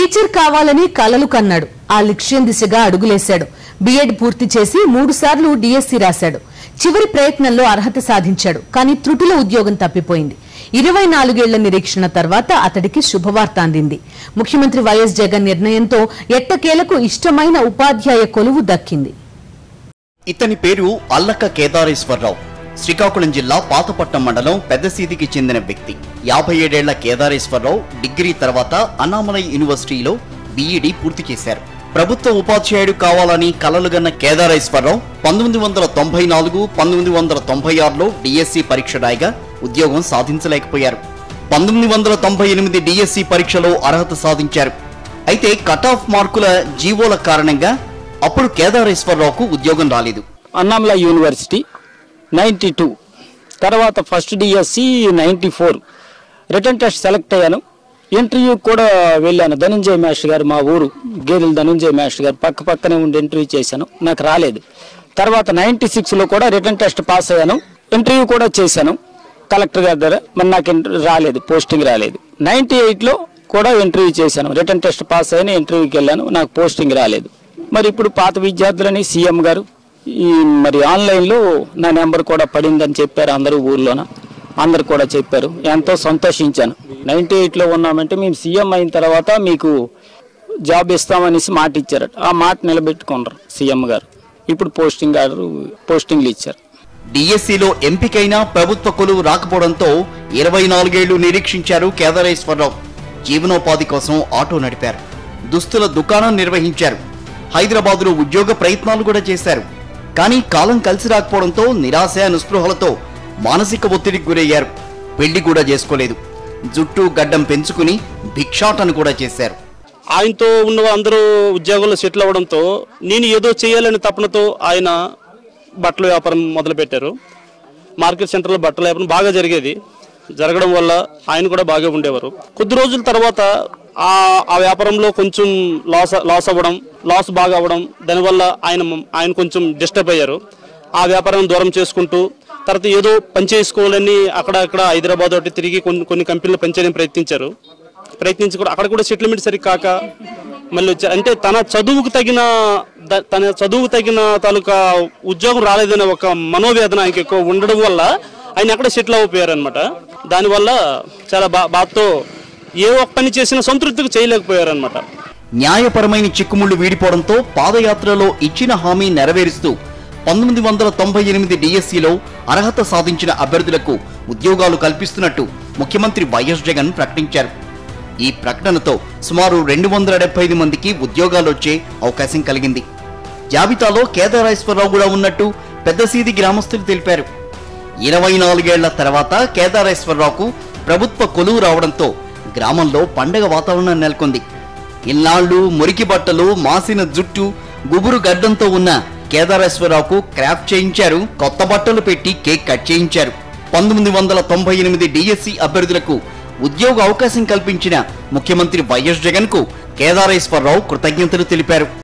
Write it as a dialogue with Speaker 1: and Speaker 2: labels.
Speaker 1: Teacher కావాలని కలలు కన్నాడు. ఆ లక్ష్యం దిశగా అడుగులేశాడు. బీఎడ్ పూర్తి చేసి 3 సార్లు డిఎస్సి రాశాడు. చివరి ప్రయత్నంలో అర్హత సాధించాడు. కానీ త్రుటిలో ఉద్యోగం తప్పిపోయింది. 24 ఏళ్ల నిరీక్షణ తర్వాత అతడికి శుభవార్త అందింది. ముఖ్యమంత్రి వైఎస్ జగన్ నిర్ణయంతో ఎట్టకేలకు ఇష్టమైన ఉపాధ్యాయ కొలువు దక్కింది.
Speaker 2: ఇతని పేరు అల్లక కేదారేశ్వరరావు. శ్రీకాకుళం జిల్లా పాతపట్నం మండలం పెద్దసీదికి చెందిన వ్యక్తి. 57 ఏళ్ల కేదారేశ్వరరావు డిగ్రీ తర్వాత అన్నామలై యూనివర్సిటీలో బీఈడీ పూర్తి చేశారు. ప్రభుత్వ ఉపాధ్యాయుడు కావాలని కలలుగన్న కేదారేశ్వరరావు 1994, 1996లో డిఎస్సి పరీక్ష రాయగా ఉద్యోగం సాధించలేకపోయారు. 1998 డిఎస్సి పరీక్షలో అర్హత సాధించారు. అయితే కట్ ఆఫ్ మార్కుల జీవోల కారణంగా అప్పుడు కేదారేశ్వరరావుకు ఉద్యోగం రాలేదు.
Speaker 3: అన్నామలై యూనివర్సిటీ 92, తర్వాత first DSC 94, written test select అయ్యాను. ఇంటర్వ్యూ కూడా వెళ్ళాను. ధనుంజయ మాస్టర్ గారు, మా ఊరు గేదెల ధనుంజయ మాస్టర్ గారు పక్కనే ఉండి ఇంటర్వ్యూ చేశాను. నాకు రాలేదు. తర్వాత 96లో కూడా రిటర్న్ టెస్ట్ పాస్ అయ్యాను. ఇంటర్వ్యూ కూడా చేశాను కలెక్టర్ గారి దగ్గర. మరి నాకు రాలేదు, పోస్టింగ్ రాలేదు. 98లో కూడా ఇంటర్వ్యూ చేశాను. రిటర్న్ టెస్ట్ పాస్ అయ్యాను, ఇంటర్వ్యూకి వెళ్ళాను, నాకు పోస్టింగ్ రాలేదు. మరి ఇప్పుడు పాత విద్యార్థులని సీఎం గారు మరి ఆన్లైన్లో నా నెంబర్ కూడా పడిందని చెప్పారు. అందరూ ఊర్లోన అందరు కూడా చెప్పారు. ఎంతో సంతోషించాను. 98లో ఉన్నామంటే మేము సీఎం అయిన తర్వాత మీకు జాబ్ ఇస్తామనేసి మాట ఇచ్చారట. ఆ మాట నిలబెట్టుకున్నారు సీఎం గారు. ఇప్పుడు పోస్టింగ్లు ఇచ్చారు.
Speaker 2: డిఎస్సిలో ఎంపికైన ప్రభుత్వ కొలువు రాకపోవడంతో 24 ఏళ్లు నిరీక్షించారు కేదారేశ్వరరావు. జీవనోపాధి కోసం ఆటో నడిపారు. దుస్తుల దుకాణం నిర్వహించారు. హైదరాబాద్లో ఉద్యోగ ప్రయత్నాలు కూడా చేశారు. కానీ కాలం కలిసి రాకపోవడంతో నిరాశ నిస్పృహలతో మానసిక ఒత్తిడికి గురయ్యారు. పెళ్లి కూడా చేసుకోలేదు. జుట్టు గడ్డం పెంచుకుని భిక్షాటన కూడా చేశారు.
Speaker 4: ఆయనతో ఉన్న అందరూ ఉద్యోగంలో సెటిల్ అవ్వడంతో నేను ఏదో చేయాలని తపనతో ఆయన బట్టల వ్యాపారం మొదలుపెట్టారు. మార్కెట్ సెంటర్లో బట్టల వ్యాపారం బాగా జరగడం వల్ల ఆయన కూడా బాగా ఉండేవారు. కొద్ది రోజుల తర్వాత ఆ వ్యాపారంలో కొంచెం లాస్ బాగా అవ్వడం, దానివల్ల ఆయన కొంచెం డిస్టర్బ్ అయ్యారు. ఆ వ్యాపారం దూరం చేసుకుంటూ తర్వాత ఏదో పని చేసుకోవాలని అక్కడ హైదరాబాద్ ఒకటి తిరిగి కొన్ని కంపెనీలు పనిచేయడానికి ప్రయత్నించి కూడా అక్కడ కూడా సెటిల్మెంట్ సరికాక మళ్ళీ వచ్చారు. అంటే తన చదువుకు తగిన తాలూకా ఉద్యోగం రాలేదనే ఒక మనోవేదన ఆయనకి ఎక్కువ ఉండడం వల్ల ఆయన అక్కడ సెటిల్ అయిపోయారు అనమాట. దానివల్ల చాలా బాధతో ఏ ఒక్క పని చేసినా సంతృప్తిగా చేయలేకపోయారనమాట.
Speaker 2: న్యాయపరమైన చిక్కుముళ్లు వీడిపోవడంతో పాదయాత్రలో ఇచ్చిన హామీ నెరవేరుస్తూ 1998 డిఎస్సిలో అర్హత సాధించిన అభ్యర్థులకు ఉద్యోగాలు కల్పిస్తున్నట్టు ముఖ్యమంత్రి వైఎస్ జగన్ ప్రకటించారు. ఈ ప్రకటనతో సుమారు 275 మందికి ఉద్యోగాలొచ్చే అవకాశం కలిగింది. జాబితాలో కేదారేశ్వరరావు కూడా ఉన్నట్టు పెద్దసీది గ్రామస్తులు తెలిపారు. 24 ఏళ్ల తర్వాత కేదారేశ్వరరావుకు ప్రభుత్వ కొలువు రావడంతో గ్రామంలో పండగ వాతావరణం నెలకొంది. ఇన్నాళ్లు మురికి బట్టలు, మాసిన జుట్టు, గుబురు గడ్డంతో ఉన్న కేదారేశ్వరరావుకు క్రాఫ్ట్ చేయించారు. కొత్త బట్టలు పెట్టి కేక్ కట్ చేయించారు. 1998 డిఎస్సి అభ్యర్థులకు ఉద్యోగ అవకాశం కల్పించిన ముఖ్యమంత్రి వైఎస్ జగన్ కు కేదారేశ్వరరావు కృతజ్ఞతలు తెలిపారు.